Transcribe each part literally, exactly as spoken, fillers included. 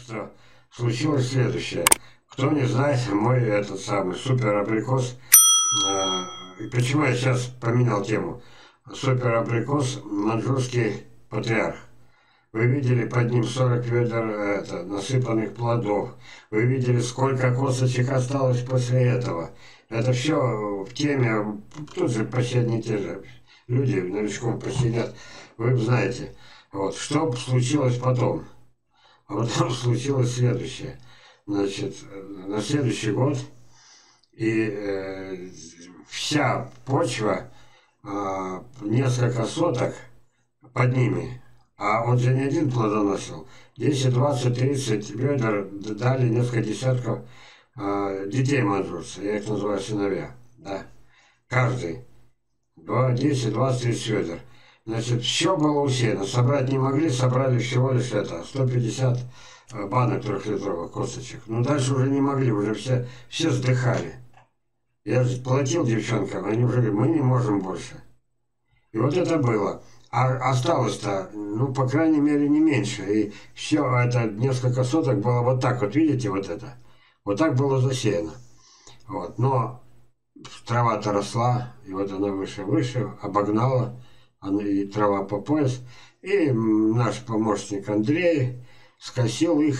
что случилось следующее. Кто не знает, мой этот самый супер абрикос, э, и почему я сейчас поменял тему. Супер абрикос, маньчжурский патриарх. Вы видели под ним сорок ведер это, насыпанных плодов. Вы видели, сколько косточек осталось после этого. Это все в теме, тут же почти одни и те же люди новичком посидят. Вы знаете, вот, что случилось потом. А потом случилось следующее. Значит, на следующий год и э, вся почва, э, несколько соток под ними, а он же не один плодоносил, десять, двадцать, тридцать ведер дали несколько десятков э, детей маньчжурцев, я их называю сыновья, да, каждый, десять, двадцать, тридцать ведер. Значит, все было усеяно, собрать не могли, собрали всего лишь это, сто пятьдесят банок трехлитровых косточек. Но дальше уже не могли, уже все, все вздыхали. Я же платил девчонкам, они уже говорят, мы не можем больше. И вот это было. А осталось-то, ну, по крайней мере, не меньше. И все это, несколько соток было вот так вот, видите, вот это. Вот так было засеяно. Вот. Но трава-то росла, и вот она выше-выше, обогнала, она и трава по пояс. И наш помощник Андрей скосил их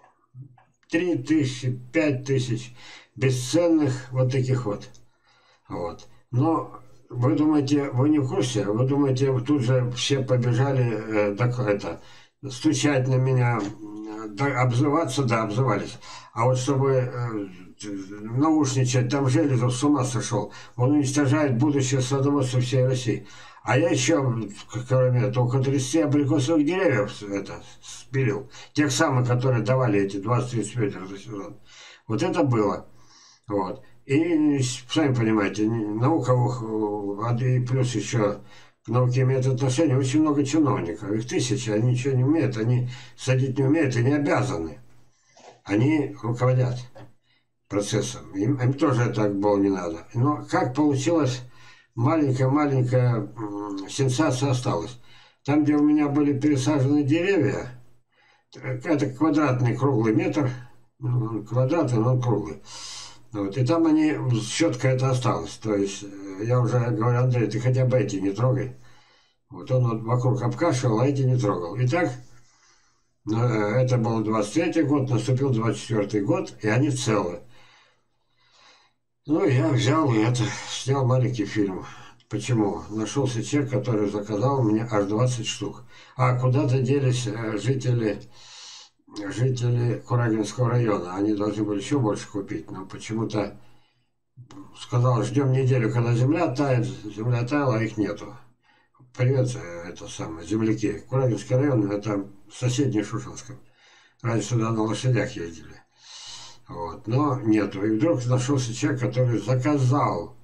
три тысячи, пять тысяч бесценных вот таких вот. Вот. Но вы думаете, вы не в курсе? Вы думаете, тут же все побежали э, так, это, стучать на меня, да, обзываться, да, обзывались. А вот чтобы э, наушничать, там Железов с ума сошел. Он уничтожает будущее садоводства всей России. А я еще, кроме этого, около тридцати абрикосовых деревьев это, спилил. Тех самых, которые давали эти двадцать-тридцать ведер за сезон. Вот это было. Вот. И, сами понимаете, наука, и плюс еще к науке имеет отношение очень много чиновников. Их тысячи, они ничего не умеют, они садить не умеют и не обязаны. Они руководят процессом. Им, им тоже так было не надо. Но как получилось... Маленькая-маленькая сенсация осталась. Там, где у меня были пересажены деревья, это квадратный круглый метр, он квадратный, но он круглый. Вот, и там они, щетка это осталась. То есть, я уже говорю, Андрей, ты хотя бы эти не трогай. Вот он вот вокруг обкашивал, а эти не трогал. И так, это был двадцать третий год, наступил двадцать четвёртый год, и они целы. Ну, я взял и это, снял маленький фильм. Почему? Нашелся человек, который заказал мне аж двадцать штук. А куда-то делись жители, жители Курагинского района. Они должны были еще больше купить, но почему-то сказал, ждем неделю, когда земля тает. Земля таяла, а их нету. Привет, это самое, земляки. Курагинский район, это соседний Шушенском. Раньше сюда на лошадях ездили. Вот, но нету. И вдруг нашелся человек, который заказал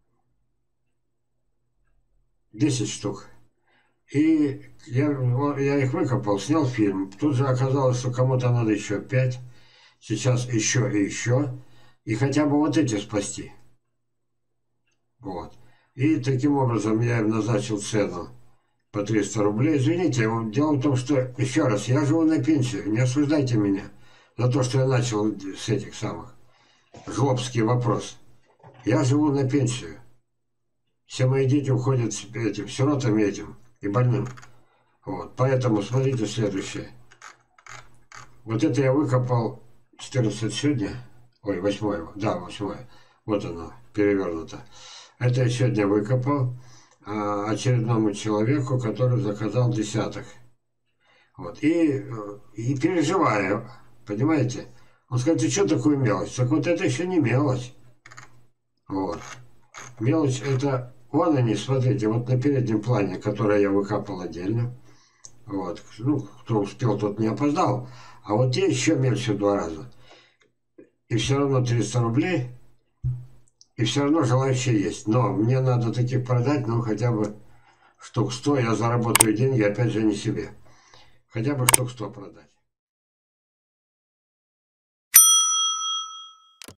десять штук. И я, я их выкопал, снял фильм. Тут же оказалось, что кому-то надо еще пять. Сейчас еще и еще. И хотя бы вот эти спасти. Вот. И таким образом я им назначил цену по триста рублей. Извините, дело в том, что, еще раз, я живу на пенсию, не осуждайте меня за то, что я начал с этих самых. Жлобский вопрос. Я живу на пенсию. Все мои дети уходят этим, сиротами этим и больным. Вот. Поэтому смотрите следующее. Вот это я выкопал четырнадцать сегодня. Ой, восьмое. Да, восьмое. Вот оно, перевернуто. Это я сегодня выкопал а, очередному человеку, который заказал десяток. Вот. И, и переживаю. Понимаете? Он скажет, ты что такую мелочь? Так вот это еще не мелочь. Вот. Мелочь это... Вон они, смотрите, вот на переднем плане, который я выкапал отдельно. Вот. Ну, кто успел, тот не опоздал. А вот те еще мельче в два раза. И все равно триста рублей. И все равно желающие есть. Но мне надо таких продать, ну, хотя бы штук сто. Я заработаю деньги, опять же, не себе. Хотя бы штук сто продать.